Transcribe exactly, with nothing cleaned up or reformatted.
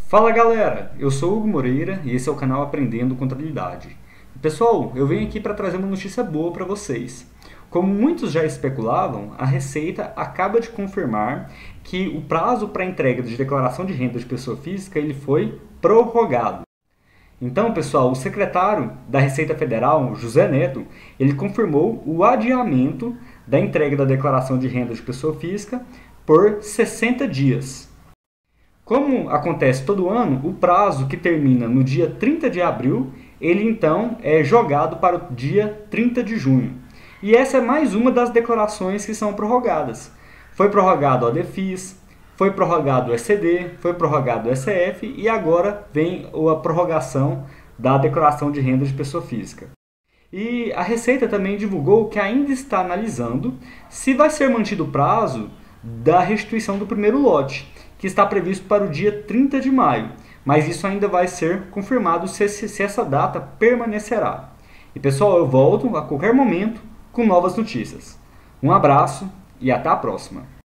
Fala galera, eu sou Hugo Moreira e esse é o canal Aprendendo Contabilidade. Pessoal, eu venho aqui para trazer uma notícia boa para vocês. Como muitos já especulavam, a Receita acaba de confirmar que o prazo para entrega de declaração de renda de pessoa física ele foi prorrogado. Então, pessoal, o secretário da Receita Federal, José Neto, ele confirmou o adiamento da entrega da declaração de renda de pessoa física por sessenta dias. Como acontece todo ano, o prazo que termina no dia trinta de abril, ele então é jogado para o dia trinta de junho. E essa é mais uma das declarações que são prorrogadas. Foi prorrogado o ADEFIS, foi prorrogado o E C D, foi prorrogado o E C F e agora vem a prorrogação da declaração de renda de pessoa física. E a Receita também divulgou que ainda está analisando se vai ser mantido o prazo da restituição do primeiro lote, que está previsto para o dia trinta de maio, mas isso ainda vai ser confirmado se, se essa data permanecerá. E pessoal, eu volto a qualquer momento com novas notícias. Um abraço e até a próxima!